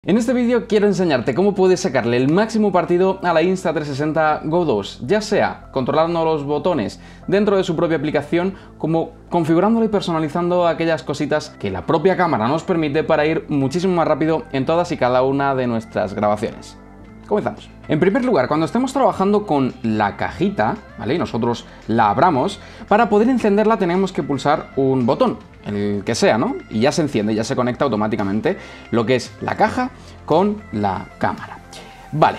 En este vídeo quiero enseñarte cómo puedes sacarle el máximo partido a la Insta360 Go 2, ya sea controlando los botones dentro de su propia aplicación, como configurándolo y personalizando aquellas cositas que la propia cámara nos permite para ir muchísimo más rápido en todas y cada una de nuestras grabaciones. Comenzamos. En primer lugar, cuando estemos trabajando con la cajita, ¿vale? Y nosotros la abramos, para poder encenderla tenemos que pulsar un botón, el que sea, ¿no? Y ya se enciende, ya se conecta automáticamente lo que es la caja con la cámara. Vale.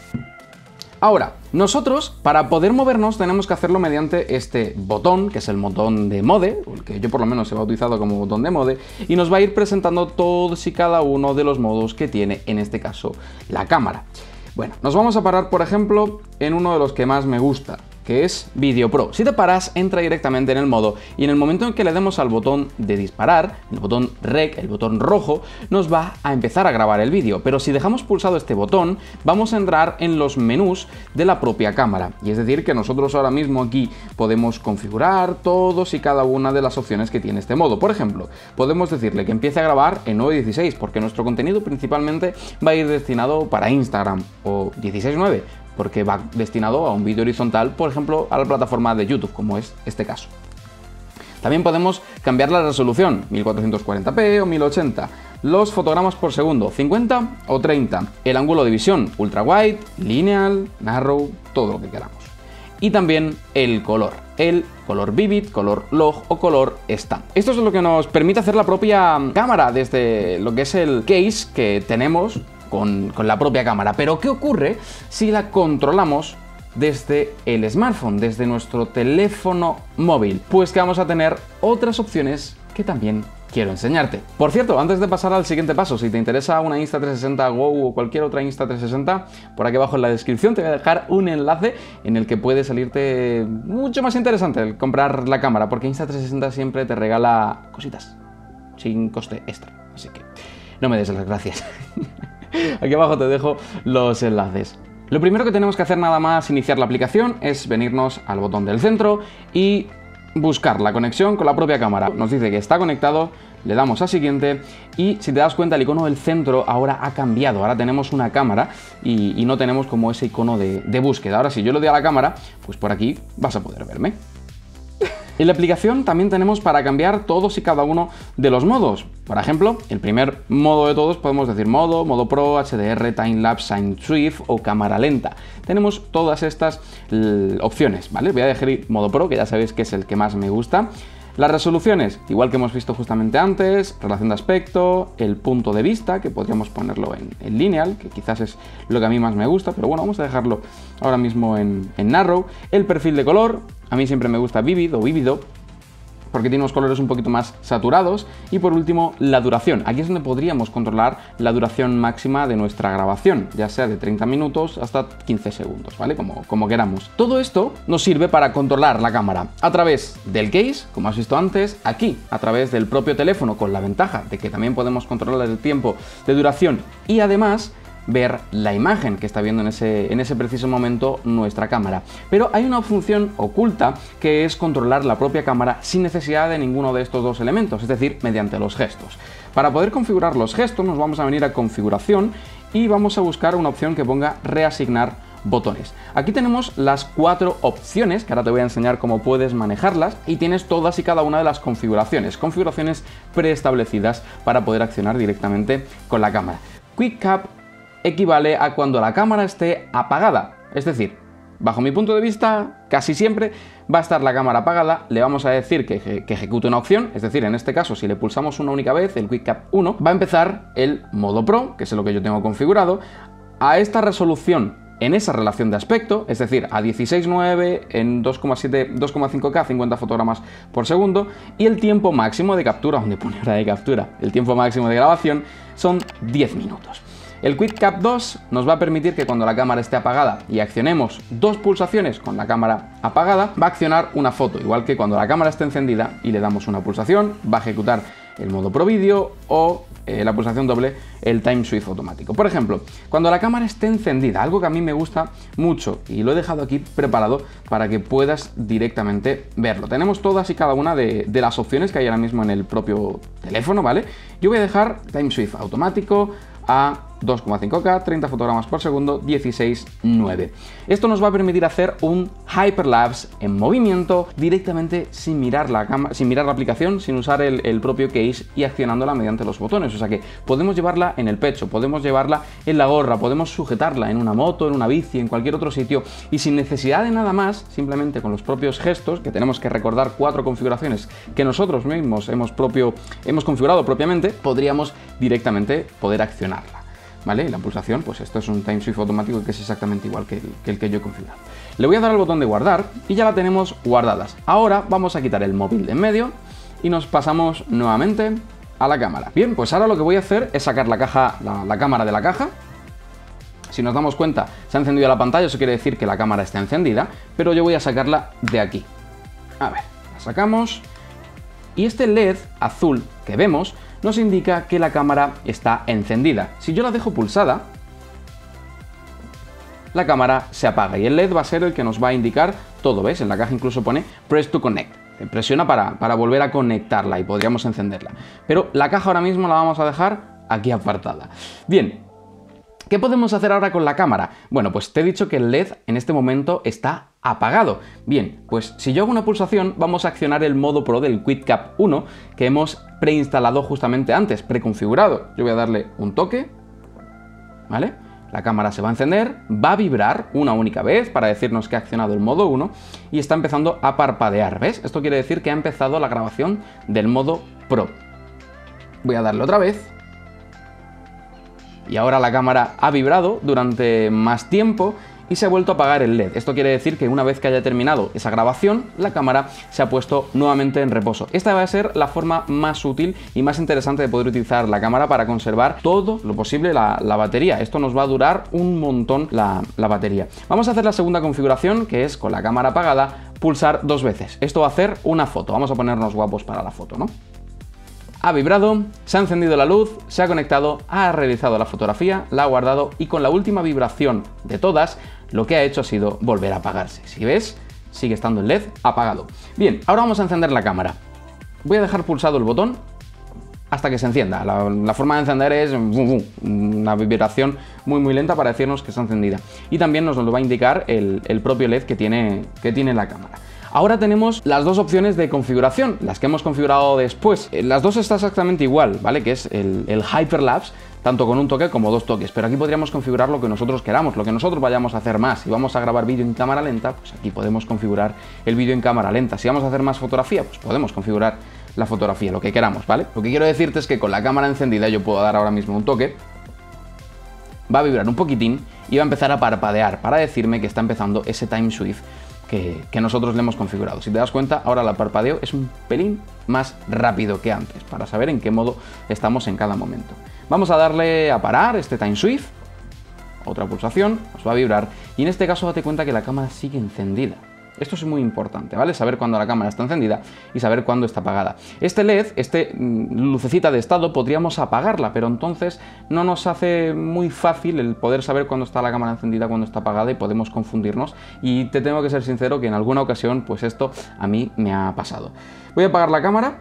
Ahora, nosotros, para poder movernos, tenemos que hacerlo mediante este botón, que es el botón de mode, el que yo por lo menos he bautizado como botón de mode, y nos va a ir presentando todos y cada uno de los modos que tiene, en este caso, la cámara. Bueno, nos vamos a parar, por ejemplo, en uno de los que más me gusta, que es Video Pro. Si te paras, entra directamente en el modo y en el momento en que le demos al botón de disparar, el botón REC, el botón rojo, nos va a empezar a grabar el vídeo. Pero si dejamos pulsado este botón, vamos a entrar en los menús de la propia cámara. Y es decir, que nosotros ahora mismo aquí podemos configurar todos y cada una de las opciones que tiene este modo. Por ejemplo, podemos decirle que empiece a grabar en 9:16, porque nuestro contenido principalmente va a ir destinado para Instagram, o 16:9. Porque va destinado a un vídeo horizontal, por ejemplo, a la plataforma de YouTube, como es este caso. También podemos cambiar la resolución, 1440p o 1080, los fotogramas por segundo, 50 o 30, el ángulo de visión, ultra wide, lineal, narrow, todo lo que queramos. Y también el color vivid, color log o color stamp. Esto es lo que nos permite hacer la propia cámara desde lo que es el case que tenemos con la propia cámara. Pero ¿qué ocurre si la controlamos desde el smartphone, desde nuestro teléfono móvil? Pues que vamos a tener otras opciones que también quiero enseñarte. Por cierto, antes de pasar al siguiente paso, si te interesa una Insta360 Go o cualquier otra Insta360, por aquí abajo en la descripción te voy a dejar un enlace en el que puede salirte mucho más interesante el comprar la cámara, porque Insta360 siempre te regala cositas sin coste extra, así que no me des las gracias. Aquí abajo te dejo los enlaces. Lo primero que tenemos que hacer nada más iniciar la aplicación es venirnos al botón del centro y buscar la conexión con la propia cámara. Nos dice que está conectado, le damos a siguiente y si te das cuenta el icono del centro ahora ha cambiado. Ahora tenemos una cámara y no tenemos como ese icono de búsqueda. Ahora si yo le doy a la cámara, pues por aquí vas a poder verme. En la aplicación también tenemos para cambiar todos y cada uno de los modos. Por ejemplo, el primer modo de todos podemos decir modo Pro, HDR, Timelapse, Time Swift o cámara lenta. Tenemos todas estas opciones, ¿vale? Voy a dejar modo Pro, que ya sabéis que es el que más me gusta. Las resoluciones, igual que hemos visto justamente antes, relación de aspecto, el punto de vista, que podríamos ponerlo en lineal, que quizás es lo que a mí más me gusta, pero bueno, vamos a dejarlo ahora mismo en narrow. El perfil de color, a mí siempre me gusta vivid o vívido, porque tiene unos colores un poquito más saturados. Y por último, la duración. Aquí es donde podríamos controlar la duración máxima de nuestra grabación, ya sea de 30 minutos hasta 15 segundos, ¿vale? Como queramos. Todo esto nos sirve para controlar la cámara a través del case, como has visto antes, aquí a través del propio teléfono, con la ventaja de que también podemos controlar el tiempo de duración y además ver la imagen que está viendo en ese preciso momento nuestra cámara. Pero hay una función oculta que es controlar la propia cámara sin necesidad de ninguno de estos dos elementos, es decir, mediante los gestos. Para poder configurar los gestos nos vamos a venir a configuración y vamos a buscar una opción que ponga reasignar botones. Aquí tenemos las 4 opciones, que ahora te voy a enseñar cómo puedes manejarlas, y tienes todas y cada una de las configuraciones preestablecidas para poder accionar directamente con la cámara. Quick Cap equivale a cuando la cámara esté apagada, es decir, bajo mi punto de vista, casi siempre va a estar la cámara apagada. Le vamos a decir que ejecute una opción, es decir, en este caso, si le pulsamos una única vez, el Quick Cap 1, va a empezar el modo Pro, que es lo que yo tengo configurado, a esta resolución en esa relación de aspecto, es decir, a 16:9 en 2,5K, 50 fotogramas por segundo, y el tiempo máximo de captura, donde pone hora de captura, el tiempo máximo de grabación son 10 minutos. El Quick Cap 2 nos va a permitir que cuando la cámara esté apagada y accionemos 2 pulsaciones con la cámara apagada, va a accionar una foto, igual que cuando la cámara esté encendida y le damos una pulsación, va a ejecutar el modo Pro Video o la pulsación doble, el Time Swift automático. Por ejemplo, cuando la cámara esté encendida, algo que a mí me gusta mucho y lo he dejado aquí preparado para que puedas directamente verlo. Tenemos todas y cada una de las opciones que hay ahora mismo en el propio teléfono, ¿vale? Yo voy a dejar Time Swift automático a 2,5K, 30 fotogramas por segundo, 16:9. Esto nos va a permitir hacer un hyperlapse en movimiento directamente sin mirar la aplicación, sin usar el propio case y accionándola mediante los botones. O sea que podemos llevarla en el pecho, podemos llevarla en la gorra, podemos sujetarla en una moto, en una bici, en cualquier otro sitio y sin necesidad de nada más, simplemente con los propios gestos, que tenemos que recordar 4 configuraciones que nosotros mismos hemos configurado propiamente, podríamos directamente poder accionarla. ¿Vale? Y la pulsación, pues esto es un time shift automático que es exactamente igual que el que yo he configurado. Le voy a dar al botón de guardar y ya la tenemos guardadas. Ahora vamos a quitar el móvil de en medio y nos pasamos nuevamente a la cámara. Bien, pues ahora lo que voy a hacer es sacar la cámara de la caja. Si nos damos cuenta, se ha encendido la pantalla, eso quiere decir que la cámara está encendida, pero yo voy a sacarla de aquí. A ver, la sacamos y este LED azul que vemos nos indica que la cámara está encendida. Si yo la dejo pulsada, la cámara se apaga y el LED va a ser el que nos va a indicar todo, ¿ves? En la caja incluso pone Press to Connect. Presiona para volver a conectarla y podríamos encenderla. Pero la caja ahora mismo la vamos a dejar aquí apartada. Bien, ¿qué podemos hacer ahora con la cámara? Bueno, pues te he dicho que el LED en este momento está apagado. Bien, pues si yo hago una pulsación, vamos a accionar el modo Pro del QuickCap 1 que hemos preinstalado justamente antes, preconfigurado. Yo voy a darle un toque, ¿vale? La cámara se va a encender, va a vibrar una única vez para decirnos que ha accionado el modo 1 y está empezando a parpadear, ¿ves? Esto quiere decir que ha empezado la grabación del modo Pro. Voy a darle otra vez. Y ahora la cámara ha vibrado durante más tiempo y se ha vuelto a apagar el LED. Esto quiere decir que una vez que haya terminado esa grabación, la cámara se ha puesto nuevamente en reposo. Esta va a ser la forma más útil y más interesante de poder utilizar la cámara para conservar todo lo posible la batería. Esto nos va a durar un montón la batería. Vamos a hacer la segunda configuración, que es con la cámara apagada, pulsar 2 veces. Esto va a hacer una foto. Vamos a ponernos guapos para la foto, ¿no? Ha vibrado, se ha encendido la luz, se ha conectado, ha realizado la fotografía, la ha guardado y con la última vibración de todas, lo que ha hecho ha sido volver a apagarse. Si ves, sigue estando el LED apagado. Bien, ahora vamos a encender la cámara. Voy a dejar pulsado el botón hasta que se encienda. La forma de encender es una vibración muy lenta para decirnos que está encendida. Y también nos lo va a indicar el propio LED que tiene la cámara. Ahora tenemos las dos opciones de configuración, las que hemos configurado después. Las dos están exactamente igual, ¿vale? Que es el Hyperlapse, tanto con un toque como 2 toques. Pero aquí podríamos configurar lo que nosotros queramos, lo que nosotros vayamos a hacer más. Si vamos a grabar vídeo en cámara lenta, pues aquí podemos configurar el vídeo en cámara lenta. Si vamos a hacer más fotografía, pues podemos configurar la fotografía, lo que queramos, ¿vale? Lo que quiero decirte es que con la cámara encendida yo puedo dar ahora mismo un toque, va a vibrar un poquitín y va a empezar a parpadear para decirme que está empezando ese time shift que nosotros le hemos configurado. Si te das cuenta, ahora el parpadeo es un pelín más rápido que antes, para saber en qué modo estamos en cada momento. Vamos a darle a parar este time shift, otra pulsación, nos va a vibrar, y en este caso date cuenta que la cámara sigue encendida. Esto es muy importante, ¿vale? Saber cuándo la cámara está encendida y saber cuándo está apagada. Este LED, lucecita de estado, podríamos apagarla, pero entonces no nos hace muy fácil el poder saber cuándo está la cámara encendida, cuándo está apagada y podemos confundirnos. Y te tengo que ser sincero que en alguna ocasión, pues esto a mí me ha pasado. Voy a apagar la cámara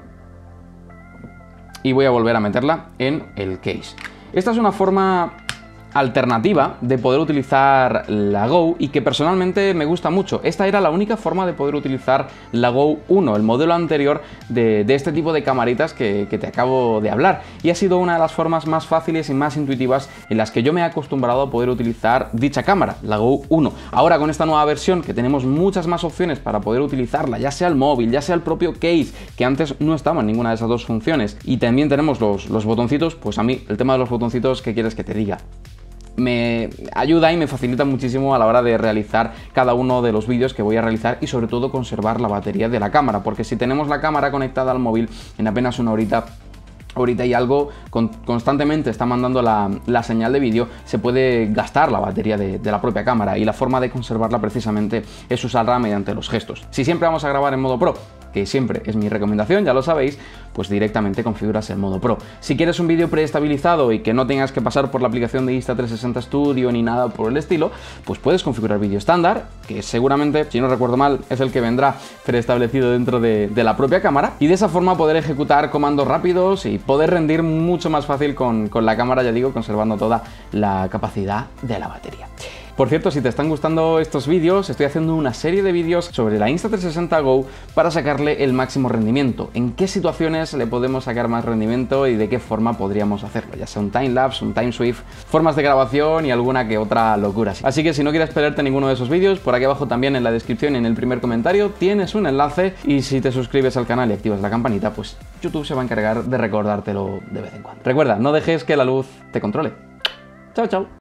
y voy a volver a meterla en el case. Esta es una forma alternativa de poder utilizar la Go y que personalmente me gusta mucho. Esta era la única forma de poder utilizar la Go 1, el modelo anterior de este tipo de camaritas que te acabo de hablar, y ha sido una de las formas más fáciles y más intuitivas en las que yo me he acostumbrado a poder utilizar dicha cámara, la Go 1. Ahora con esta nueva versión que tenemos muchas más opciones para poder utilizarla, ya sea el móvil, ya sea el propio case, que antes no estaba en ninguna de esas dos funciones, y también tenemos los botoncitos, pues a mí el tema de los botoncitos, ¿qué quieres que te diga? Me ayuda y me facilita muchísimo a la hora de realizar cada uno de los vídeos que voy a realizar y sobre todo conservar la batería de la cámara, porque si tenemos la cámara conectada al móvil en apenas una horita y algo, constantemente está mandando la señal de vídeo, se puede gastar la batería de la propia cámara, y la forma de conservarla precisamente es usarla mediante los gestos. Si siempre vamos a grabar en modo Pro, que siempre es mi recomendación, ya lo sabéis, pues directamente configuras el modo Pro. Si quieres un vídeo preestabilizado y que no tengas que pasar por la aplicación de Insta360 Studio ni nada por el estilo, pues puedes configurar vídeo estándar, que seguramente, si no recuerdo mal, es el que vendrá preestablecido dentro de la propia cámara, y de esa forma poder ejecutar comandos rápidos y poder rendir mucho más fácil con la cámara, ya digo, conservando toda la capacidad de la batería. Por cierto, si te están gustando estos vídeos, estoy haciendo una serie de vídeos sobre la Insta360 Go para sacarle el máximo rendimiento. En qué situaciones le podemos sacar más rendimiento y de qué forma podríamos hacerlo, ya sea un timelapse, un time swift, formas de grabación y alguna que otra locura. Así que si no quieres perderte ninguno de esos vídeos, por aquí abajo también en la descripción y en el primer comentario tienes un enlace, y si te suscribes al canal y activas la campanita, pues YouTube se va a encargar de recordártelo de vez en cuando. Recuerda, no dejes que la luz te controle. Chao, chao.